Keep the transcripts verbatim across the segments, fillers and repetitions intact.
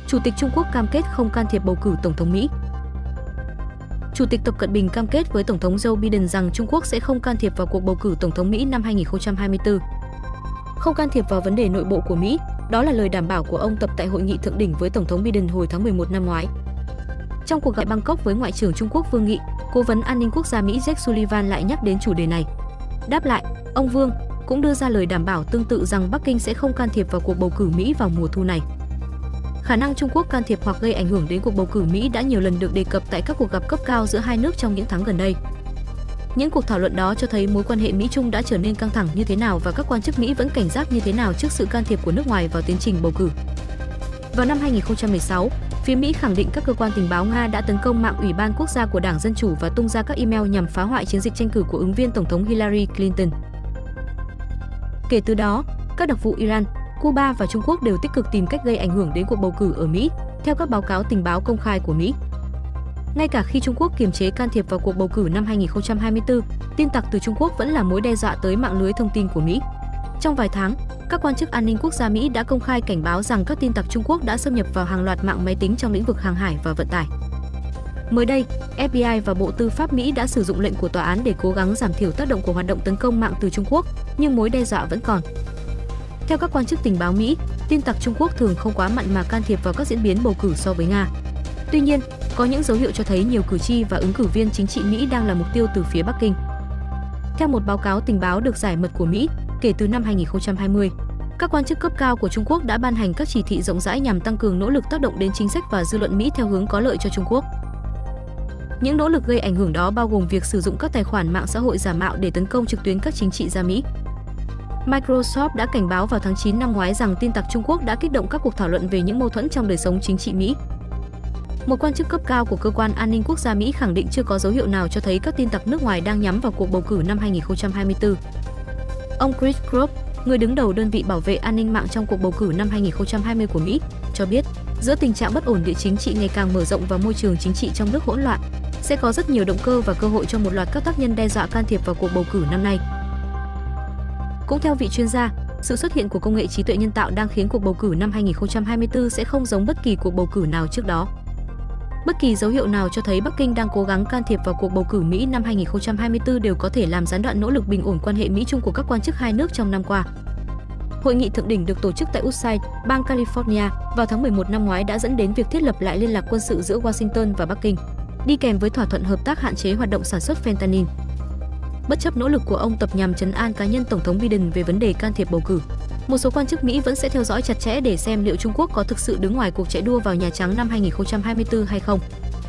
Chủ tịch Trung Quốc cam kết không can thiệp bầu cử Tổng thống Mỹ. Chủ tịch Tập Cận Bình cam kết với Tổng thống Joe Biden rằng Trung Quốc sẽ không can thiệp vào cuộc bầu cử Tổng thống Mỹ năm hai nghìn không trăm hai mươi tư. Không can thiệp vào vấn đề nội bộ của Mỹ, đó là lời đảm bảo của ông Tập tại hội nghị thượng đỉnh với Tổng thống Biden hồi tháng mười một năm ngoái. Trong cuộc gặp Bangkok với Ngoại trưởng Trung Quốc Vương Nghị, Cố vấn An ninh Quốc gia Mỹ Jake Sullivan lại nhắc đến chủ đề này. Đáp lại, ông Vương cũng đưa ra lời đảm bảo tương tự rằng Bắc Kinh sẽ không can thiệp vào cuộc bầu cử Mỹ vào mùa thu này. Khả năng Trung Quốc can thiệp hoặc gây ảnh hưởng đến cuộc bầu cử Mỹ đã nhiều lần được đề cập tại các cuộc gặp cấp cao giữa hai nước trong những tháng gần đây. Những cuộc thảo luận đó cho thấy mối quan hệ Mỹ-Trung đã trở nên căng thẳng như thế nào và các quan chức Mỹ vẫn cảnh giác như thế nào trước sự can thiệp của nước ngoài vào tiến trình bầu cử. Vào năm hai nghìn không trăm mười sáu, phía Mỹ khẳng định các cơ quan tình báo Nga đã tấn công mạng Ủy ban Quốc gia của Đảng Dân Chủ và tung ra các email nhằm phá hoại chiến dịch tranh cử của ứng viên Tổng thống Hillary Clinton. Kể từ đó, các đặc vụ Iran, Cuba và Trung Quốc đều tích cực tìm cách gây ảnh hưởng đến cuộc bầu cử ở Mỹ, theo các báo cáo tình báo công khai của Mỹ. Ngay cả khi Trung Quốc kiềm chế can thiệp vào cuộc bầu cử năm hai nghìn không trăm hai mươi tư, tin tặc từ Trung Quốc vẫn là mối đe dọa tới mạng lưới thông tin của Mỹ. Trong vài tháng, các quan chức an ninh quốc gia Mỹ đã công khai cảnh báo rằng các tin tặc Trung Quốc đã xâm nhập vào hàng loạt mạng máy tính trong lĩnh vực hàng hải và vận tải. Mới đây, ép bê i và Bộ Tư pháp Mỹ đã sử dụng lệnh của tòa án để cố gắng giảm thiểu tác động của hoạt động tấn công mạng từ Trung Quốc, nhưng mối đe dọa vẫn còn. Theo các quan chức tình báo Mỹ, tin tặc Trung Quốc thường không quá mặn mà can thiệp vào các diễn biến bầu cử so với Nga. Tuy nhiên, có những dấu hiệu cho thấy nhiều cử tri và ứng cử viên chính trị Mỹ đang là mục tiêu từ phía Bắc Kinh. Theo một báo cáo tình báo được giải mật của Mỹ, kể từ năm hai nghìn không trăm hai mươi, các quan chức cấp cao của Trung Quốc đã ban hành các chỉ thị rộng rãi nhằm tăng cường nỗ lực tác động đến chính sách và dư luận Mỹ theo hướng có lợi cho Trung Quốc. Những nỗ lực gây ảnh hưởng đó bao gồm việc sử dụng các tài khoản mạng xã hội giả mạo để tấn công trực tuyến các chính trị gia Mỹ. Microsoft đã cảnh báo vào tháng chín năm ngoái rằng tin tặc Trung Quốc đã kích động các cuộc thảo luận về những mâu thuẫn trong đời sống chính trị Mỹ. Một quan chức cấp cao của Cơ quan An ninh Quốc gia Mỹ khẳng định chưa có dấu hiệu nào cho thấy các tin tặc nước ngoài đang nhắm vào cuộc bầu cử năm hai nghìn không trăm hai mươi tư. Ông Chris Krupp, người đứng đầu đơn vị bảo vệ an ninh mạng trong cuộc bầu cử năm hai nghìn không trăm hai mươi của Mỹ, cho biết, giữa tình trạng bất ổn địa chính trị ngày càng mở rộng và môi trường chính trị trong nước hỗn loạn, sẽ có rất nhiều động cơ và cơ hội cho một loạt các tác nhân đe dọa can thiệp vào cuộc bầu cử năm nay. Cũng theo vị chuyên gia, sự xuất hiện của công nghệ trí tuệ nhân tạo đang khiến cuộc bầu cử năm hai nghìn không trăm hai mươi tư sẽ không giống bất kỳ cuộc bầu cử nào trước đó. Bất kỳ dấu hiệu nào cho thấy Bắc Kinh đang cố gắng can thiệp vào cuộc bầu cử Mỹ năm hai nghìn không trăm hai mươi tư đều có thể làm gián đoạn nỗ lực bình ổn quan hệ Mỹ-Trung của các quan chức hai nước trong năm qua. Hội nghị thượng đỉnh được tổ chức tại Woodside, bang California vào tháng mười một năm ngoái đã dẫn đến việc thiết lập lại liên lạc quân sự giữa Washington và Bắc Kinh, đi kèm với thỏa thuận hợp tác hạn chế hoạt động sản xuất fentanyl. Bất chấp nỗ lực của ông Tập nhằm trấn an cá nhân Tổng thống Biden về vấn đề can thiệp bầu cử, một số quan chức Mỹ vẫn sẽ theo dõi chặt chẽ để xem liệu Trung Quốc có thực sự đứng ngoài cuộc chạy đua vào Nhà Trắng năm hai nghìn không trăm hai mươi tư hay không.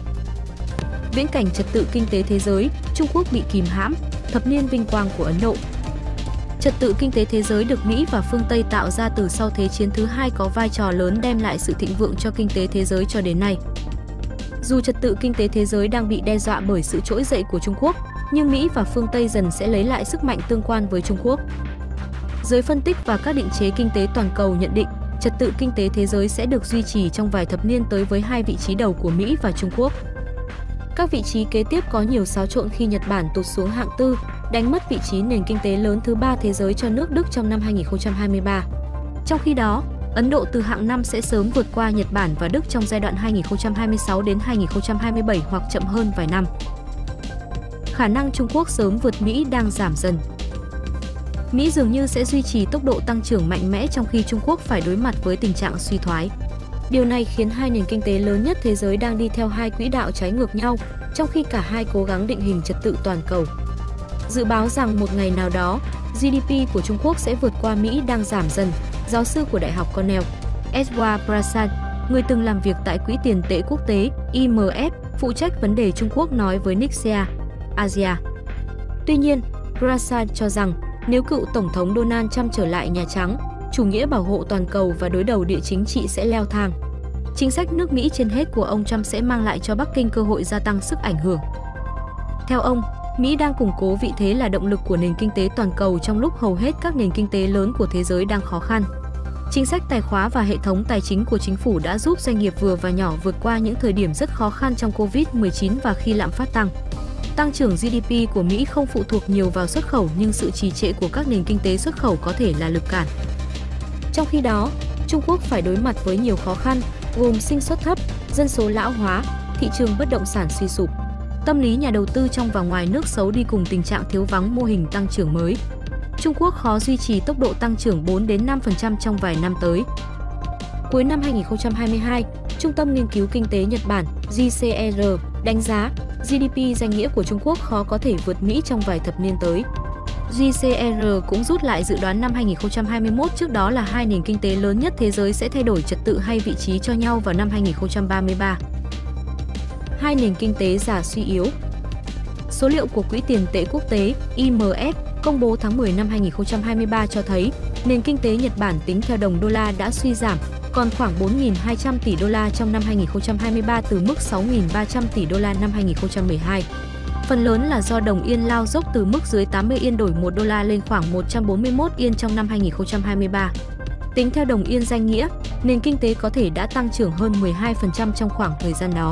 Viễn cảnh trật tự kinh tế thế giới, Trung Quốc bị kìm hãm, thập niên vinh quang của Ấn Độ. Trật tự kinh tế thế giới được Mỹ và phương Tây tạo ra từ sau Thế chiến thứ hai có vai trò lớn đem lại sự thịnh vượng cho kinh tế thế giới cho đến nay. Dù trật tự kinh tế thế giới đang bị đe dọa bởi sự trỗi dậy của Trung Quốc, nhưng Mỹ và phương Tây dần sẽ lấy lại sức mạnh tương quan với Trung Quốc. Giới phân tích và các định chế kinh tế toàn cầu nhận định, trật tự kinh tế thế giới sẽ được duy trì trong vài thập niên tới với hai vị trí đầu của Mỹ và Trung Quốc. Các vị trí kế tiếp có nhiều xáo trộn khi Nhật Bản tụt xuống hạng tư, đánh mất vị trí nền kinh tế lớn thứ ba thế giới cho nước Đức trong năm hai nghìn không trăm hai mươi ba. Trong khi đó, Ấn Độ từ hạng năm sẽ sớm vượt qua Nhật Bản và Đức trong giai đoạn hai nghìn không trăm hai mươi sáu đến hai nghìn không trăm hai mươi bảy hoặc chậm hơn vài năm. Khả năng Trung Quốc sớm vượt Mỹ đang giảm dần. Mỹ dường như sẽ duy trì tốc độ tăng trưởng mạnh mẽ trong khi Trung Quốc phải đối mặt với tình trạng suy thoái. Điều này khiến hai nền kinh tế lớn nhất thế giới đang đi theo hai quỹ đạo trái ngược nhau, trong khi cả hai cố gắng định hình trật tự toàn cầu. Dự báo rằng một ngày nào đó, giê đê pê của Trung Quốc sẽ vượt qua Mỹ đang giảm dần, giáo sư của Đại học Cornell, Edward Prasad, người từng làm việc tại Quỹ tiền tệ quốc tế I M F, phụ trách vấn đề Trung Quốc nói với Nexia Asia. Tuy nhiên, Prasad cho rằng nếu cựu Tổng thống Donald Trump trở lại Nhà Trắng, chủ nghĩa bảo hộ toàn cầu và đối đầu địa chính trị sẽ leo thang. Chính sách nước Mỹ trên hết của ông Trump sẽ mang lại cho Bắc Kinh cơ hội gia tăng sức ảnh hưởng. Theo ông, Mỹ đang củng cố vị thế là động lực của nền kinh tế toàn cầu trong lúc hầu hết các nền kinh tế lớn của thế giới đang khó khăn. Chính sách tài khóa và hệ thống tài chính của chính phủ đã giúp doanh nghiệp vừa và nhỏ vượt qua những thời điểm rất khó khăn trong Covid mười chín và khi lạm phát tăng. Tăng trưởng giê đê pê của Mỹ không phụ thuộc nhiều vào xuất khẩu nhưng sự trì trệ của các nền kinh tế xuất khẩu có thể là lực cản. Trong khi đó, Trung Quốc phải đối mặt với nhiều khó khăn, gồm sinh suất thấp, dân số lão hóa, thị trường bất động sản suy sụp. Tâm lý nhà đầu tư trong và ngoài nước xấu đi cùng tình trạng thiếu vắng mô hình tăng trưởng mới. Trung Quốc khó duy trì tốc độ tăng trưởng bốn đến năm phần trăm trong vài năm tới. Cuối năm hai nghìn không trăm hai mươi hai, Trung tâm Nghiên cứu Kinh tế Nhật Bản G C R đánh giá G D P danh nghĩa của Trung Quốc khó có thể vượt Mỹ trong vài thập niên tới. G C R cũng rút lại dự đoán năm hai nghìn không trăm hai mươi mốt, trước đó là hai nền kinh tế lớn nhất thế giới sẽ thay đổi trật tự hay vị trí cho nhau vào năm hai nghìn không trăm ba mươi ba. Hai nền kinh tế già suy yếu. Số liệu của Quỹ tiền tệ quốc tế I M F công bố tháng mười năm hai nghìn không trăm hai mươi ba cho thấy nền kinh tế Nhật Bản tính theo đồng đô la đã suy giảm, còn khoảng bốn nghìn hai trăm tỷ đô la trong năm hai nghìn không trăm hai mươi ba từ mức sáu nghìn ba trăm tỷ đô la năm hai nghìn không trăm mười hai. Phần lớn là do đồng yên lao dốc từ mức dưới tám mươi yên đổi một đô la lên khoảng một trăm bốn mươi mốt yên trong năm hai nghìn không trăm hai mươi ba. Tính theo đồng yên danh nghĩa, nền kinh tế có thể đã tăng trưởng hơn mười hai phần trăm trong khoảng thời gian đó.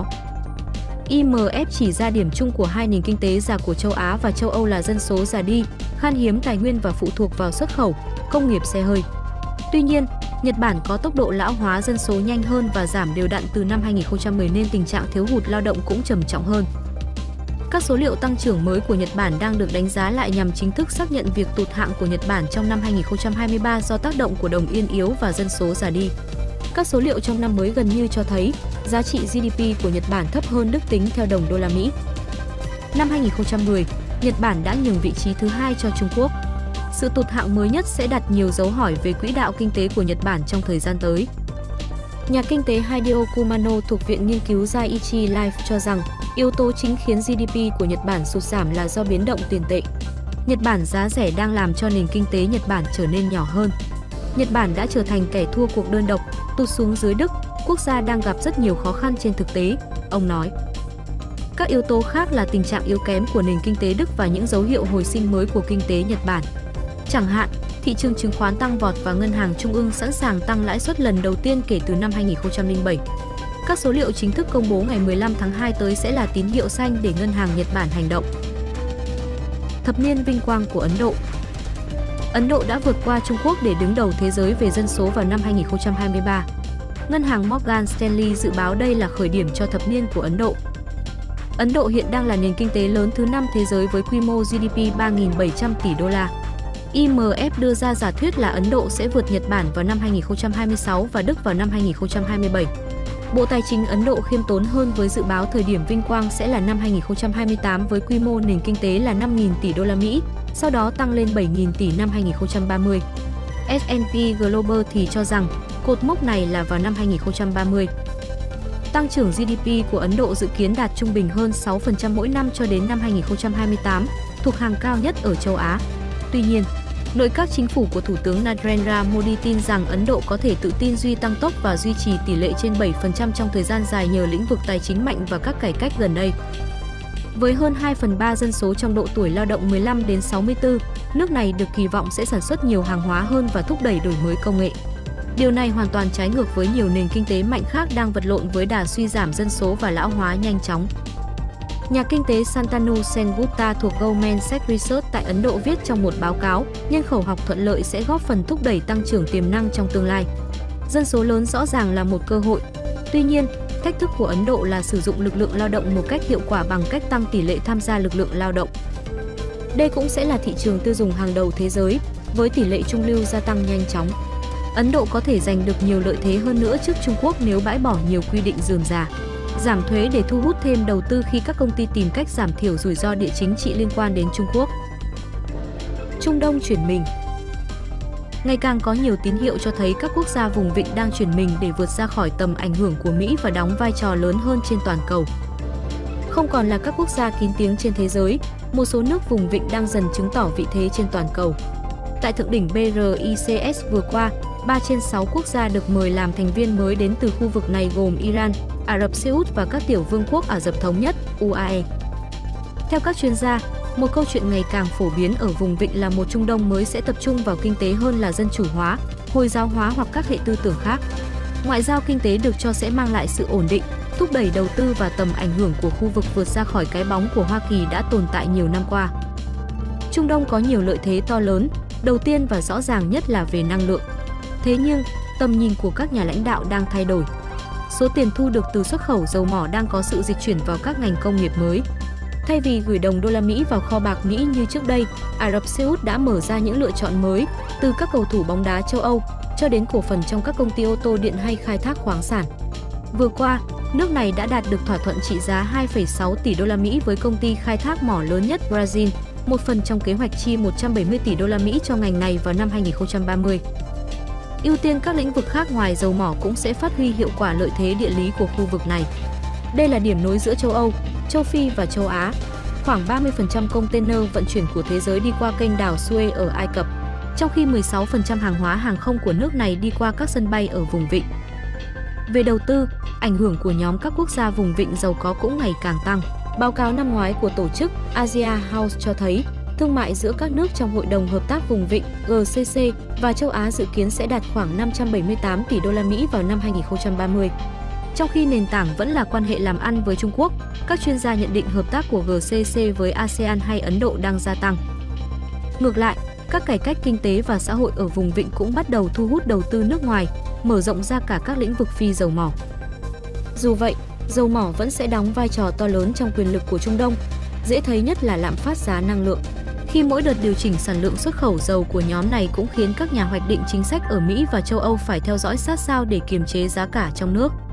I M F chỉ ra điểm chung của hai nền kinh tế già của châu Á và châu Âu là dân số già đi, khan hiếm tài nguyên và phụ thuộc vào xuất khẩu, công nghiệp xe hơi. Tuy nhiên, Nhật Bản có tốc độ lão hóa dân số nhanh hơn và giảm đều đặn từ năm hai nghìn không trăm mười nên tình trạng thiếu hụt lao động cũng trầm trọng hơn. Các số liệu tăng trưởng mới của Nhật Bản đang được đánh giá lại nhằm chính thức xác nhận việc tụt hạng của Nhật Bản trong năm hai nghìn không trăm hai mươi ba do tác động của đồng yên yếu và dân số già đi. Các số liệu trong năm mới gần như cho thấy giá trị G D P của Nhật Bản thấp hơn đức tính theo đồng đô la Mỹ. Năm hai nghìn không trăm mười, Nhật Bản đã nhường vị trí thứ hai cho Trung Quốc. Sự tụt hạng mới nhất sẽ đặt nhiều dấu hỏi về quỹ đạo kinh tế của Nhật Bản trong thời gian tới. Nhà kinh tế Hideo Kumano thuộc Viện Nghiên cứu Dai-ichi Life cho rằng yếu tố chính khiến G D P của Nhật Bản sụt giảm là do biến động tiền tệ. Nhật Bản giá rẻ đang làm cho nền kinh tế Nhật Bản trở nên nhỏ hơn. Nhật Bản đã trở thành kẻ thua cuộc đơn độc, tụt xuống dưới Đức, quốc gia đang gặp rất nhiều khó khăn trên thực tế, ông nói. Các yếu tố khác là tình trạng yếu kém của nền kinh tế Đức và những dấu hiệu hồi sinh mới của kinh tế Nhật Bản. Chẳng hạn, thị trường chứng khoán tăng vọt và ngân hàng trung ương sẵn sàng tăng lãi suất lần đầu tiên kể từ năm hai nghìn không trăm lẻ bảy. Các số liệu chính thức công bố ngày mười lăm tháng hai tới sẽ là tín hiệu xanh để ngân hàng Nhật Bản hành động. Thập niên vinh quang của Ấn Độ. Ấn Độ đã vượt qua Trung Quốc để đứng đầu thế giới về dân số vào năm hai nghìn không trăm hai mươi ba. Ngân hàng Morgan Stanley dự báo đây là khởi điểm cho thập niên của Ấn Độ. Ấn Độ hiện đang là nền kinh tế lớn thứ năm thế giới với quy mô G D P ba nghìn bảy trăm tỷ đô la. I M F đưa ra giả thuyết là Ấn Độ sẽ vượt Nhật Bản vào năm hai nghìn không trăm hai mươi sáu và Đức vào năm hai nghìn không trăm hai mươi bảy. Bộ Tài chính Ấn Độ khiêm tốn hơn với dự báo thời điểm vinh quang sẽ là năm hai nghìn không trăm hai mươi tám với quy mô nền kinh tế là năm nghìn tỷ đô la Mỹ, sau đó tăng lên bảy nghìn tỷ năm hai nghìn không trăm ba mươi. S and P Global thì cho rằng cột mốc này là vào năm hai nghìn không trăm ba mươi. Tăng trưởng G D P của Ấn Độ dự kiến đạt trung bình hơn sáu phần trăm mỗi năm cho đến năm hai nghìn không trăm hai mươi tám, thuộc hàng cao nhất ở châu Á. Tuy nhiên, nội các chính phủ của Thủ tướng Narendra Modi tin rằng Ấn Độ có thể tự tin duy tăng tốc và duy trì tỷ lệ trên bảy phần trăm trong thời gian dài nhờ lĩnh vực tài chính mạnh và các cải cách gần đây. Với hơn hai phần ba dân số trong độ tuổi lao động mười lăm đến sáu mươi tư, nước này được kỳ vọng sẽ sản xuất nhiều hàng hóa hơn và thúc đẩy đổi mới công nghệ. Điều này hoàn toàn trái ngược với nhiều nền kinh tế mạnh khác đang vật lộn với đà suy giảm dân số và lão hóa nhanh chóng. Nhà kinh tế Shantanu Sengupta thuộc Goldman Sachs Research tại Ấn Độ viết trong một báo cáo, nhân khẩu học thuận lợi sẽ góp phần thúc đẩy tăng trưởng tiềm năng trong tương lai. Dân số lớn rõ ràng là một cơ hội. Tuy nhiên, thách thức của Ấn Độ là sử dụng lực lượng lao động một cách hiệu quả bằng cách tăng tỷ lệ tham gia lực lượng lao động. Đây cũng sẽ là thị trường tiêu dùng hàng đầu thế giới, với tỷ lệ trung lưu gia tăng nhanh chóng. Ấn Độ có thể giành được nhiều lợi thế hơn nữa trước Trung Quốc nếu bãi bỏ nhiều quy định rườm rà, giảm thuế để thu hút thêm đầu tư khi các công ty tìm cách giảm thiểu rủi ro địa chính trị liên quan đến Trung Quốc. Trung Đông chuyển mình. Ngày càng có nhiều tín hiệu cho thấy các quốc gia vùng vịnh đang chuyển mình để vượt ra khỏi tầm ảnh hưởng của Mỹ và đóng vai trò lớn hơn trên toàn cầu. Không còn là các quốc gia kín tiếng trên thế giới, một số nước vùng vịnh đang dần chứng tỏ vị thế trên toàn cầu. Tại thượng đỉnh B R I C S vừa qua, ba trên sáu quốc gia được mời làm thành viên mới đến từ khu vực này gồm Iran, Ả Rập Xê Út và các tiểu vương quốc Ả Rập Thống Nhất U A E. Theo các chuyên gia, một câu chuyện ngày càng phổ biến ở vùng vịnh là một Trung Đông mới sẽ tập trung vào kinh tế hơn là dân chủ hóa, Hồi giáo hóa hoặc các hệ tư tưởng khác. Ngoại giao kinh tế được cho sẽ mang lại sự ổn định, thúc đẩy đầu tư và tầm ảnh hưởng của khu vực vượt ra khỏi cái bóng của Hoa Kỳ đã tồn tại nhiều năm qua. Trung Đông có nhiều lợi thế to lớn, đầu tiên và rõ ràng nhất là về năng lượng. Thế nhưng, tầm nhìn của các nhà lãnh đạo đang thay đổi. số tiền thu được từ xuất khẩu dầu mỏ đang có sự dịch chuyển vào các ngành công nghiệp mới. Thay vì gửi đồng đô la Mỹ vào kho bạc Mỹ như trước đây, Ả Rập Xê Út đã mở ra những lựa chọn mới, từ các cầu thủ bóng đá châu Âu cho đến cổ phần trong các công ty ô tô điện hay khai thác khoáng sản. Vừa qua, nước này đã đạt được thỏa thuận trị giá hai phẩy sáu tỷ đô la Mỹ với công ty khai thác mỏ lớn nhất Brazil, một phần trong kế hoạch chi một trăm bảy mươi tỷ đô la Mỹ cho ngành này vào năm hai nghìn không trăm ba mươi. Ưu tiên các lĩnh vực khác ngoài dầu mỏ cũng sẽ phát huy hiệu quả lợi thế địa lý của khu vực này. Đây là điểm nối giữa châu Âu, châu Phi và châu Á. Khoảng ba mươi phần trăm container vận chuyển của thế giới đi qua kênh đào Suez ở Ai Cập, trong khi mười sáu phần trăm hàng hóa hàng không của nước này đi qua các sân bay ở vùng vịnh. Về đầu tư, ảnh hưởng của nhóm các quốc gia vùng vịnh giàu có cũng ngày càng tăng. Báo cáo năm ngoái của tổ chức Asia House cho thấy, thương mại giữa các nước trong Hội đồng Hợp tác Vùng Vịnh G C C và châu Á dự kiến sẽ đạt khoảng năm trăm bảy mươi tám tỷ đô la Mỹ vào năm hai nghìn không trăm ba mươi. Trong khi nền tảng vẫn là quan hệ làm ăn với Trung Quốc, các chuyên gia nhận định hợp tác của G C C với a sê an hay Ấn Độ đang gia tăng. Ngược lại, các cải cách kinh tế và xã hội ở vùng vịnh cũng bắt đầu thu hút đầu tư nước ngoài, mở rộng ra cả các lĩnh vực phi dầu mỏ. Dù vậy, dầu mỏ vẫn sẽ đóng vai trò to lớn trong quyền lực của Trung Đông, dễ thấy nhất là lạm phát giá năng lượng. Khi mỗi đợt điều chỉnh sản lượng xuất khẩu dầu của nhóm này cũng khiến các nhà hoạch định chính sách ở Mỹ và châu Âu phải theo dõi sát sao để kiềm chế giá cả trong nước.